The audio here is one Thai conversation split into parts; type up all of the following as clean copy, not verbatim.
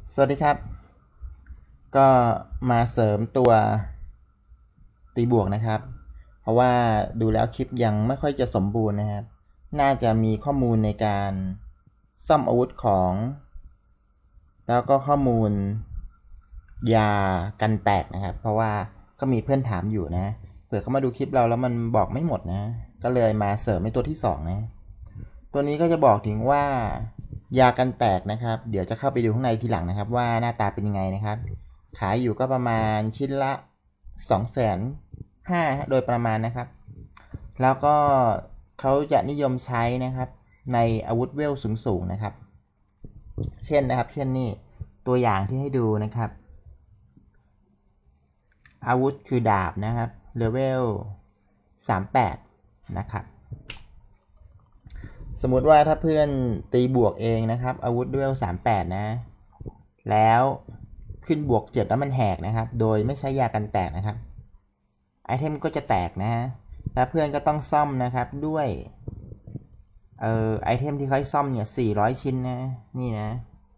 สวัสดีครับก็มาเสริมตัวตีบวกนะครับเพราะว่าดูแล้วคลิปยังไม่ค่อยจะสมบูรณ์นะครับน่าจะมีข้อมูลในการซ่อมอาวุธของแล้วก็ข้อมูลยากันแตกนะครับเพราะว่าก็มีเพื่อนถามอยู่นะเผื่อเขามาดูคลิปเราแล้วมันบอกไม่หมดนะก็เลยมาเสริมในตัวที่2นะตัวนี้ก็จะบอกถึงว่ายากันแตกนะครับเดี๋ยวจะเข้าไปดูข้างในทีหลังนะครับว่าหน้าตาเป็นยังไงนะครับขายอยู่ก็ประมาณชิ้นละ250,000โดยประมาณนะครับแล้วก็เขาจะนิยมใช้นะครับในอาวุธเวลสูงๆนะครับเช่นนี่ตัวอย่างที่ให้ดูนะครับอาวุธคือดาบนะครับเลเวล38นะครับสมมุติว่าถ้าเพื่อนตีบวกเองนะครับอาวุธเลเวล38นะแล้วขึ้นบวก7แล้วมันแหกนะครับโดยไม่ใช้ยากันแตกนะครับไอเทมก็จะแตกนะแล้วเพื่อนก็ต้องซ่อมนะครับด้วยไอเทมที่เขาซ่อมเนี่ย400ชิ้นนะนี่นะ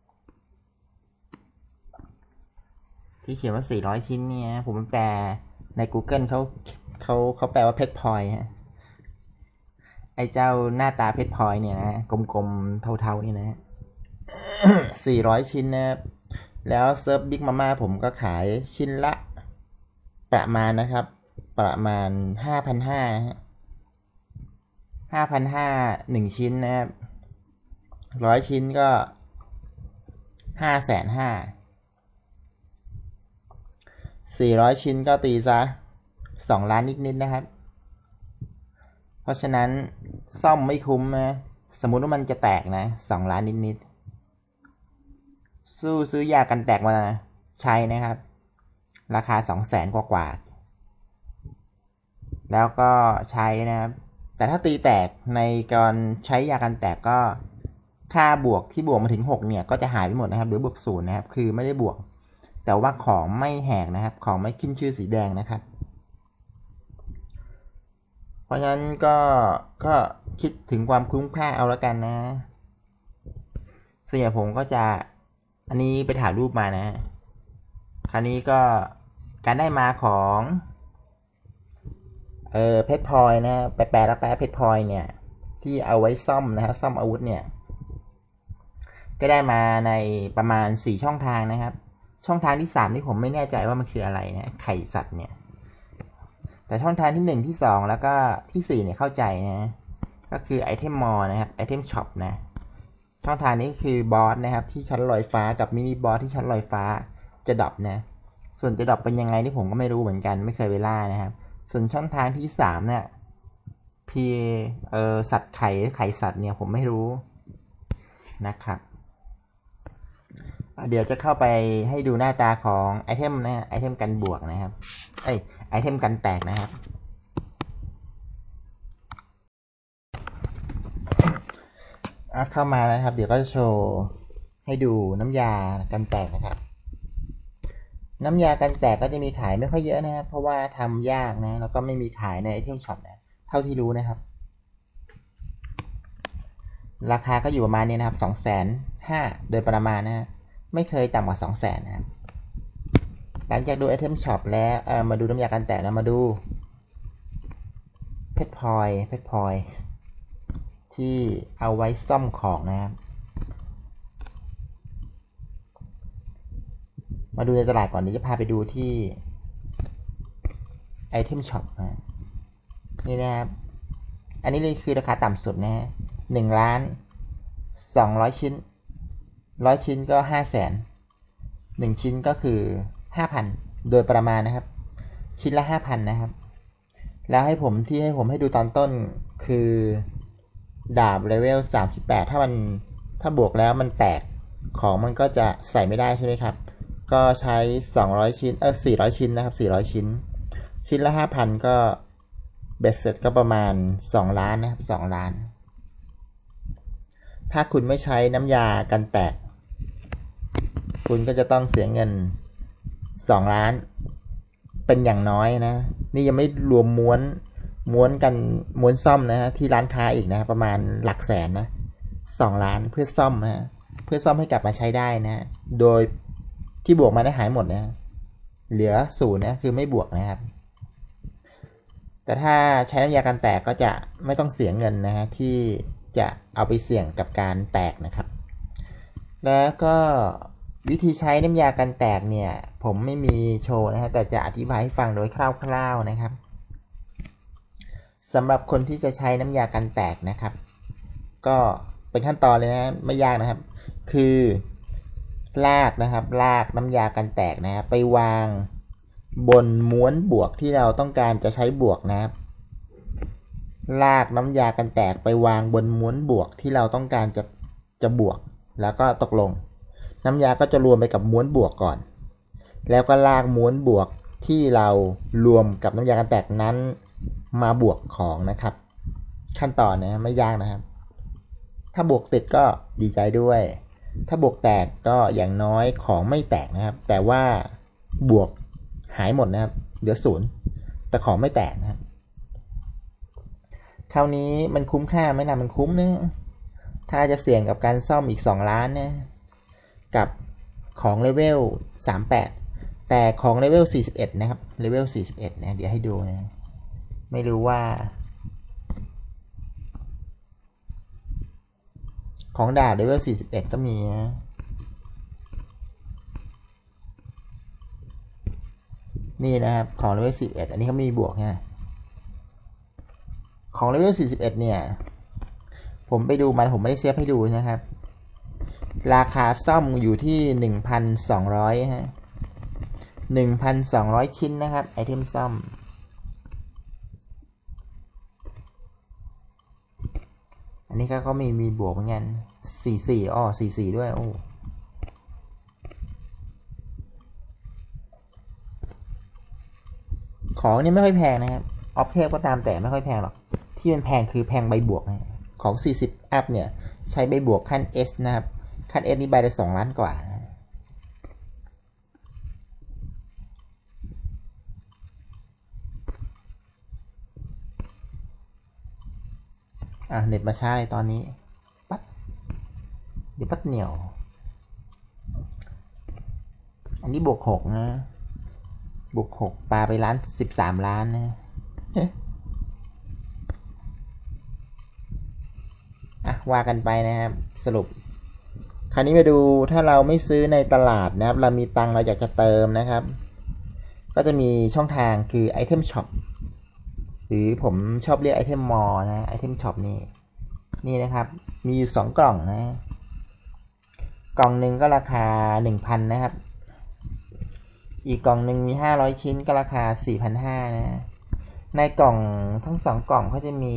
ที่เขียนว่า400ชิ้นเนี่ยผมแปลใน Google เขาแปลว่าเพชรพลอยฮะไอเจ้าหน้าตาเพชรพลอยเนี่ยนะกลมๆเทาๆนี่นะ400ชิ้นนะแล้วเซิร์ฟบิ๊กมาม่าผมก็ขายชิ้นละประมาณนะครับประมาณ 5,500 นะฮะ5,500 1ชิ้นนะครับ100ชิ้นก็550,000 400ชิ้นก็ตีซะ2 ล้านนิดๆนะครับเพราะฉะนั้นซ่อมไม่คุ้มนะสมมุติว่ามันจะแตกนะ2 ล้านนิดๆสู้ซื้อยากันแตกมาใช้นะครับราคา200,000 กว่าแล้วก็ใช้นะครับแต่ถ้าตีแตกในการใช้ยากันแตกก็ค่าบวกที่บวกมาถึง6เนี่ยก็จะหายไปหมดนะครับหรือบวก0นะครับคือไม่ได้บวกแต่ว่าของไม่แหกนะครับของไม่ขึ้นชื่อสีแดงนะครับเพราะฉะนั้นก็คิดถึงความคุ้มค่าเอาละกันนะส่วนใหญ่ผมก็จะอันนี้ไปถ่ายรูปมานะคราวนี้ก็การได้มาของเพชรพลอยนะแปลแล้วเพชรพลอยเนี่ยที่เอาไว้ซ่อมนะครับซ่อมอาวุธเนี่ยก็ได้มาในประมาณ4ช่องทางนะครับช่องทางที่3ที่ผมไม่แน่ใจว่ามันคืออะไรนะไข่สัตว์เนี่ยแต่ช่องทางที่1ที่2แล้วก็ที่4เนี่ยเข้าใจนะก็คือไอเทมมอลนะครับไอเทมช็อปนะช่องทางนี้คือบอสนะครับที่ชั้นลอยฟ้ากับมินิบอสที่ชั้นลอยฟ้าจะดรอปนะส่วนจะดรอปเป็นยังไงที่ผมก็ไม่รู้เหมือนกันไม่เคยไปล่านะครับส่วนช่องทางที่3เนี่ยพีสัตว์ไข่สัตว์เนี่ยผมไม่รู้นะครับเดี๋ยวจะเข้าไปให้ดูหน้าตาของไอเทมนะไอเทมกันบวกนะครับไอเทมกันแตกนะครับเข้ามานะครับเดี๋ยวก็จะโชว์ให้ดูน้ำยากันแตกนะครับน้ำยากันแตกก็จะมีขายไม่ค่อยเยอะนะครับเพราะว่าทำยากนะแล้วก็ไม่มีขายในไอเทมช็อปนะเท่าที่รู้นะครับราคาก็อยู่ประมาณนี้นะครับ250,000โดยประมาณนะไม่เคยต่ำกว่า200,000นะครับหลังจากดูไอเทมช็อปแล้วมาดูน้ำยากันแตกนะมาดูเพชรพลอยที่เอาไว้ซ่อมของนะครับมาดูในตลาดก่อนเดี๋ยวจะพาไปดูที่ไอเทมช็อปนะนี่นะครับอันนี้เลยคือราคาต่ำสุดนะฮะ1,200,000 ชิ้น100ชิ้นก็500,000 1ชิ้นก็คือ 5,000 โดยประมาณนะครับชิ้นละ 5,000 นะครับแล้วให้ผมให้ดูตอนต้นคือดาบเลเวล38ถ้าบวกแล้วมันแตกของมันก็จะใส่ไม่ได้ใช่ไหมครับก็ใช้200ชิ้น400ชิ้นนะครับ400ชิ้นชิ้นละ 5,000 ก็เบ็ดเสร็จก็ประมาณ2 ล้านนะครับ2 ล้านถ้าคุณไม่ใช้น้ำยากันแตกคุณก็จะต้องเสียเงิน2 ล้านเป็นอย่างน้อยนะนี่ยังไม่รวมม้วนซ่อมนะฮะที่ร้านค้าอีกนะประมาณหลักแสนนะ2 ล้านเพื่อซ่อมนะพื่อซ่อมให้กลับมาใช้ได้นะ โดยที่บวกมาได้หายหมดนะเหลือ0นะคือไม่บวกนะครับแต่ถ้าใช้น้ำยากันแตกก็จะไม่ต้องเสียเงินนะฮะที่จะเอาไปเสี่ยงกับการแตกนะครับแล้วก็วิธีใช้น้ำยากันแตกเนี่ยผมไม่มีโชว์นะฮะแต่จะอธิบายให้ฟังโดยคร่าวๆนะครับสำหรับคนที่จะใช้น้ำยากันแตกนะครับก็เป็นขั้นตอนเลยนะไม่ยากนะครับคือลากนะครับลากน้ำยากันแตกนะไปวางบนม้วนบวกที่เราต้องการจะใช้บวกนะครับลากน้ำยากันแตกไปวางบนม้วนบวกที่เราต้องการจะบวกแล้วก็ตกลงน้ำยาก็จะรวมไปกับม้วนบวกก่อนแล้วก็ลากม้วนบวกที่เรารวมกับน้ำยากันแตกนั้นมาบวกของนะครับขั้นตอนนะไม่ยากนะครับถ้าบวกติดก็ดีใจด้วยถ้าบวกแตกก็อย่างน้อยของไม่แตกนะครับแต่ว่าบวกหายหมดนะครับเหลือ0แต่ของไม่แตกนะครับคราวนี้มันคุ้มค่าไหมนะมันคุ้มนะถ้าจะเสี่ยงกับการซ่อมอีก2 ล้านนะกับของเลเวล38แต่ของเลเวล41นะครับเลเวล41นะเดี๋ยวให้ดูนะไม่รู้ว่าของดาบเลเวล41ก็มีนะนี่นะครับของเลเวล41อันนี้เขามีบวกนะของเลเวล41เนี่ยผมไปดูมันผมไม่ได้เซฟให้ดูนะครับราคาซ่อมอยู่ที่ 1,200 ฮะ 1,200 ชิ้นนะครับไอเทมซ่อมอันนี้ก็มีบวกเหมือนกัน44อ้อ44ด้วยโอ้ของนี่ไม่ค่อยแพงนะครับออฟเทปก็ตามแต่ไม่ค่อยแพงหรอกที่มันแพงคือแพงใบบวกนะของ40อัพเนี่ยใช้ใบบวกขั้น S นะครับขั้น S นี่ใบละ2 ล้านกว่าเน็ตมาช้าเลยตอนนี้ปั๊บเดี๋ยวปั๊บเหนียวอันนี้บวก6นะบวก6ปาไป13 ล้านนะว่ากันไปนะครับสรุปคราวนี้มาดูถ้าเราไม่ซื้อในตลาดนะครับเรามีตังค์เราอยากจะเติมนะครับก็จะมีช่องทางคือไอเทมช็อปหรือผมชอบเรียกไอเทมมอลนะไอเทมช็อปนี่นะครับมีอยู่2 กล่องนะกล่องหนึ่งก็ราคา 1,000 นะครับอีกกล่องหนึ่งมี500 ชิ้นก็ราคา 4,500 นะในกล่องทั้ง2 กล่องเขาจะมี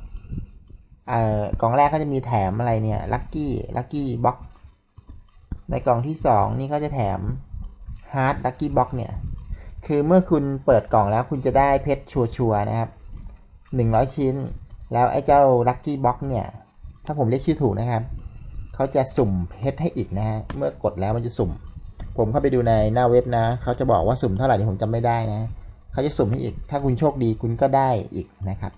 กล่องแรกเขาจะมีแถมอะไรเนี่ยลัคกี้บ็อกในกล่องที่2นี่เขาจะแถมฮาร์ดลัคกี้บ็อกเนี่ยคือเมื่อคุณเปิดกล่องแล้วคุณจะได้เพชรชัวร์นะครับ100 ชิ้นแล้วไอ้เจ้าลัคกี้บ็อกเนี่ยถ้าผมเรียกชื่อถูกนะครับเขาจะสุ่มเพชรให้อีกนะฮะเมื่อกดแล้วมันจะสุ่มผมเข้าไปดูในหน้าเว็บนะเขาจะบอกว่าสุ่มเท่าไหร่ที่ผมจำไม่ได้นะเขาจะสุ่มให้อีกถ้าคุณโชคดีคุณก็ได้อีกนะครับ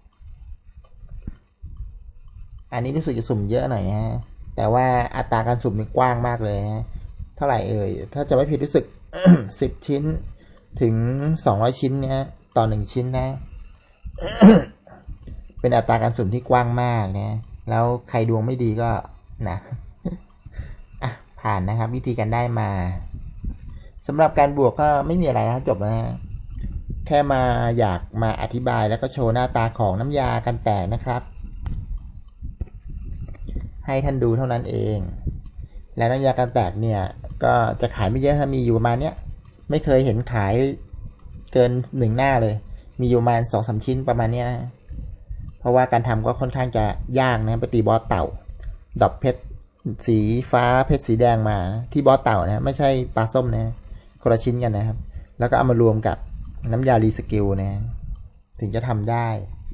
อันนี้รู้สึกจะสุ่มเยอะหน่อยนะแต่ว่าอัตราการสุ่มมันกว้างมากเลยนะเท่าไหร่ถ้าจะไม่ผิดรู้สึก 10 ชิ้นถึง200 ชิ้นเนี่ยต่อ1ชิ้นนะ เป็นอัตราการสุ่มที่กว้างมากนะแล้วใครดวงไม่ดีก็นะผ่านนะครับวิธีการได้มาสำหรับการบวกก็ไม่มีอะไรนะจบแล้วนะแค่อยากมาอธิบายแล้วก็โชว์หน้าตาของน้ำยากันแตกนะครับให้ท่านดูเท่านั้นเองและน้ำยากันแตกเนี่ยก็จะขายไม่เยอะถ้ามีอยู่ประมาณเนี้ยไม่เคยเห็นขายเกิน1 หน้าเลยมีอยู่ประมาณ 2-3 ชิ้นประมาณเนี้ยนะเพราะว่าการทำก็ค่อนข้างจะยากนะไปตีบอสเต่าดรอปเพชรสีฟ้าเพชรสีแดงมาที่บอสเต่านะไม่ใช่ปลาส้มนะคนละชิ้นกันนะครับแล้วก็เอามารวมกับน้ำยารีสกิลนะถึงจะทำได้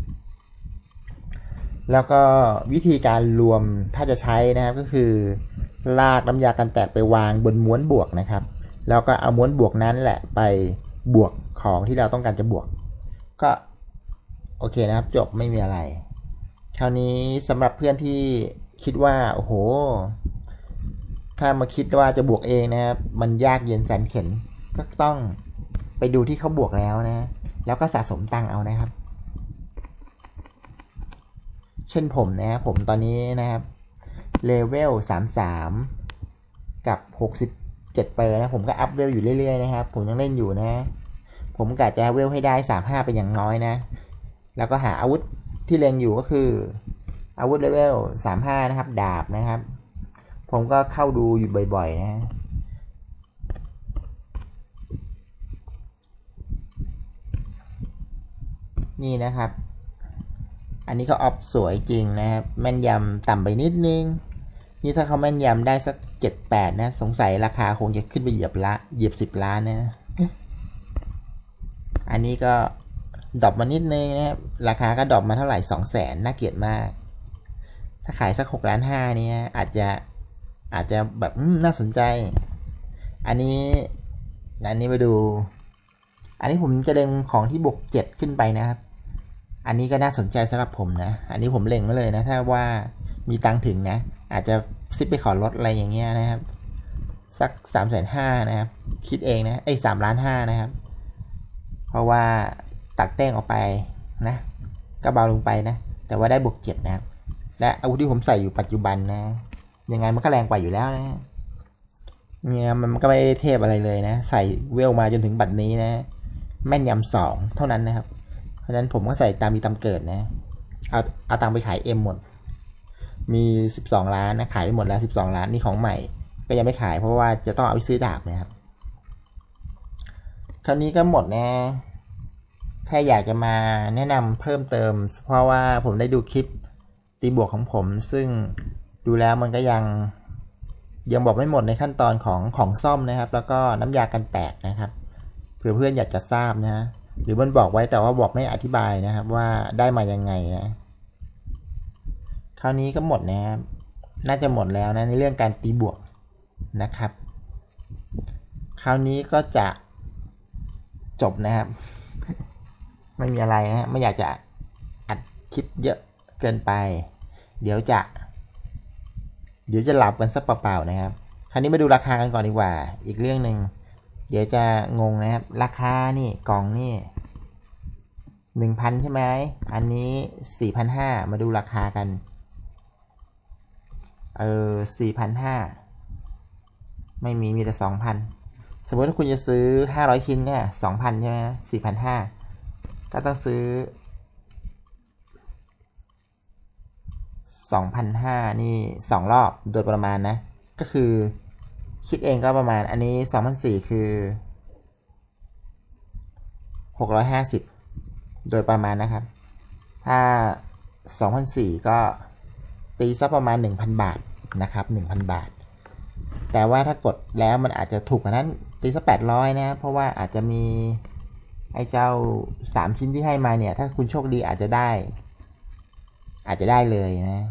แล้วก็วิธีการรวมถ้าจะใช้นะครับก็คือลากน้ำยากันแตกไปวางบนม้วนบวกนะครับแล้วก็เอาม้วนบวกนั้นแหละไปบวกของที่เราต้องการจะบวกก็โอเคนะครับจบไม่มีอะไรคราวนี้สำหรับเพื่อนที่คิดว่าโอ้โหถ้ามาคิดว่าจะบวกเองนะครับมันยากเย็นแสนเข็ญก็ต้องไปดูที่เขาบวกแล้วนะแล้วก็สะสมตังค์เอานะครับเช่นผมนะผมตอนนี้นะครับเลเวล33กับ67เปอร์นะผมก็อัพเวลอยู่เรื่อยๆนะครับผมยังเล่นอยู่นะผมกะจะเวลให้ได้35เป็นอย่างน้อยนะแล้วก็หาอาวุธที่เล็งอยู่ก็คืออาวุธเลเวล35นะครับดาบนะครับผมก็เข้าดูอยู่บ่อยๆนะนี่นะครับอันนี้เขาออฟสวยจริงนะครับแม่นยำต่ำไปนิดนึงนี่ถ้าเขาแม่นยำได้สัก7-8นะสงสัยราคาคงจะขึ้นไปเหยียบ10 ล้านนะอันนี้ก็ดรอปมานิดนึงนะครับราคาก็ดรอปมาเท่าไหร่200,000น่าเกลียดมากถ้าขายสัก6.5 ล้านเนี่ยอาจจะแบบน่าสนใจอันนี้มาดู อันนี้ผมจะเล็งของที่บวก7ขึ้นไปนะครับอันนี้ก็น่าสนใจสำหรับผมนะอันนี้ผมเล็งไว้เลยนะถ้าว่ามีตังถึงนะอาจจะซิปไปขอลดอะไรอย่างเงี้ยนะครับสัก350,000นะครับคิดเองนะ3.5 ล้านนะครับเพราะว่าตัดแต้งออกไปนะก็เบาลงไปนะแต่ว่าได้บวก7นะครับและอาวุธที่ผมใส่อยู่ปัจจุบันนะยังไงมันก็แรงกว่าอยู่แล้วนะเนี่ยมันก็ไม่ได้เทพอะไรเลยนะใส่เวลมาจนถึงบัดนี้นะแม่นยำ2เท่านั้นนะครับเพราะฉะนั้นผมก็ใส่ตามมีตามเกิดนะเอาตังไปขายเอ็มหมดมี12 ล้านนะขายไปหมดแล้ว12 ล้านนี่ของใหม่ก็ยังไม่ขายเพราะว่าจะต้องเอาไปซื้อดาบนะครับคราวนี้ก็หมดนะแค่อยากจะมาแนะนำเพิ่มเติมเพราะว่าผมได้ดูคลิปตีบวกของผมซึ่งดูแล้วมันก็ยังบอกไม่หมดในขั้นตอนของซ่อมนะครับแล้วก็น้ำยากันแตกนะครับเผื่อเพื่อนอยากจะทราบนะหรือมันบอกไว้แต่ว่าบอกไม่อธิบายนะครับว่าได้มายังไงนะคราวนี้ก็หมดนะครับน่าจะหมดแล้วนะในเรื่องการตีบวกนะครับคราวนี้ก็จะจบนะครับไม่มีอะไรนะไม่อยากจะอัดคลิปเยอะเกินไปเดี๋ยวจะหลับกันสักเปล่าๆนะครับคราวนี้มาดูราคากันก่อนดีกว่าอีกเรื่องหนึ่งเดี๋ยวจะงงนะครับราคานี่กล่องนี่ 1,000 ใช่ไหมอันนี้ 4,500 มาดูราคากัน4,500 ไม่มีแต่ 2,000 สมมติถ้าคุณจะซื้อ500 ชิ้นเนี่ย 2,000 ใช่ไหม 4,500 ก็ต้องซื้อ 2,500 นี่2 รอบโดยประมาณนะก็คือคิดเองก็ประมาณอันนี้ 2,400 คือ650โดยประมาณนะครับถ้า 2,400 ก็ตีซะประมาณ 1,000 บาทนะครับ 1,000 บาทแต่ว่าถ้ากดแล้วมันอาจจะถูกกว่านั้นตีซะ800นะเพราะว่าอาจจะมีไอ้เจ้า3ชิ้นที่ให้มาเนี่ยถ้าคุณโชคดีอาจจะได้เลยนะ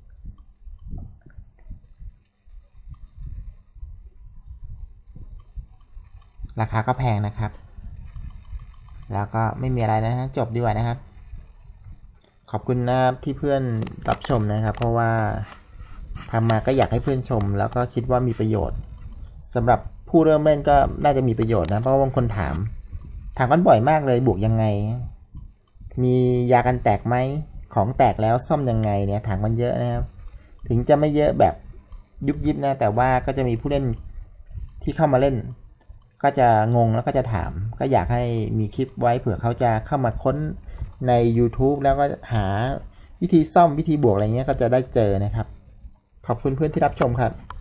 ราคาก็แพงนะครับแล้วก็ไม่มีอะไรนะฮะจบดีกว่านะครับขอบคุณนะที่เพื่อนรับชมนะครับเพราะว่าทำมาก็อยากให้เพื่อนชมแล้วก็คิดว่ามีประโยชน์สำหรับผู้เริ่มเล่นก็น่าจะมีประโยชน์นะเพราะว่าบางคนถามกันบ่อยมากเลยบวกยังไงมียากันแตกไหมของแตกแล้วซ่อมยังไงเนี่ยถามกันเยอะนะครับถึงจะไม่เยอะแบบยุบยิบนะแต่ว่าก็จะมีผู้เล่นที่เข้ามาเล่นก็จะงงแล้วก็จะถามก็อยากให้มีคลิปไว้เผื่อเขาจะเข้ามาค้นใน YouTube แล้วก็หาวิธีซ่อมวิธีบวกอะไรเงี้ยก็จะได้เจอนะครับขอบคุณเพื่อนที่รับชมครับ